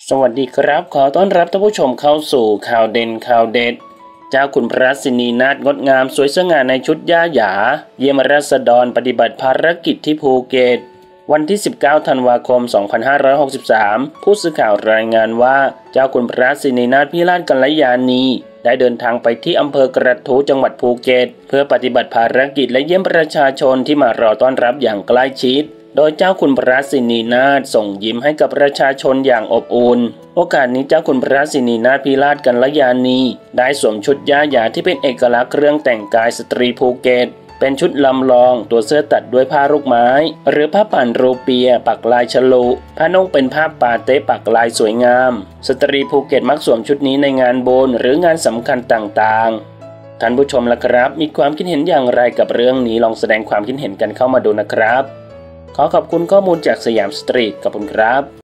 สวัสดีครับขอต้อนรับท่านผู้ชมเข้าสู่ข่าวเด่นข่าวเด็ดเจ้าคุณพระสินีนาถงดงามสวยสง่าในชุดย่าหยาเยี่ยมราษฎรปฏิบัติภารกิจที่ภูเก็ตวันที่ 19 ธันวาคม 2563 ผู้สื่อข่าวรายงานว่าเจ้าคุณพระสินีนาถพิราชกัลยาณีได้เดินทางไปที่อำเภอกระทู้จังหวัดภูเก็ตเพื่อปฏิบัติภารกิจและเยี่ยมประชาชนที่มารอต้อนรับอย่างใกล้ชิดโดยเจ้าคุณพระสินีนาถส่งยิ้มให้กับประชาชนอย่างอบอุ่นโอกาสนี้เจ้าคุณพระสินีนาถพิราชกัลยาณีได้สวมชุดย่าหยาที่เป็นเอกลักษณ์เครื่องแต่งกายสตรีภูเก็ตเป็นชุดลำลองตัวเสื้อตัดด้วยผ้าลูกไม้หรือผ้าป่านรูเปียปักลายฉลุผ้านุ่งเป็นผ้าปาเต้ปักลายสวยงามสตรีภูเก็ตมักสวมชุดนี้ในงานบุญหรืองานสำคัญต่างๆท่านผู้ชมล่ะครับมีความคิดเห็นอย่างไรกับเรื่องนี้ลองแสดงความคิดเห็นกันเข้ามาดูนะครับขอขอบคุณข้อมูลจากสยามสตรีทขอบคุณครับ